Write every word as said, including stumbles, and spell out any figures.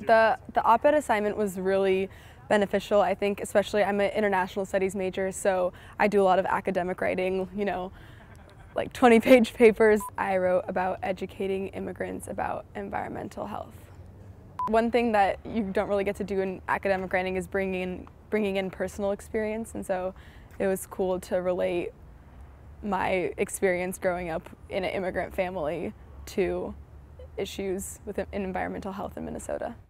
The, the op-ed assignment was really beneficial, I think, especially I'm an international studies major, so I do a lot of academic writing, you know, like twenty page papers. I wrote about educating immigrants about environmental health. One thing that you don't really get to do in academic writing is bringing in, bringing in personal experience, and so it was cool to relate my experience growing up in an immigrant family to issues with environmental health in Minnesota.